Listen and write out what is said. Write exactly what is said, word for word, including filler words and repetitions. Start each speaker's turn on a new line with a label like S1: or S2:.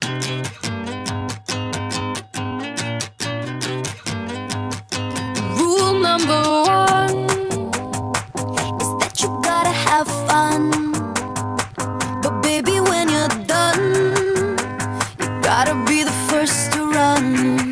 S1: Rule number one is that you gotta have fun. But baby, when you're done, you gotta be the first to run.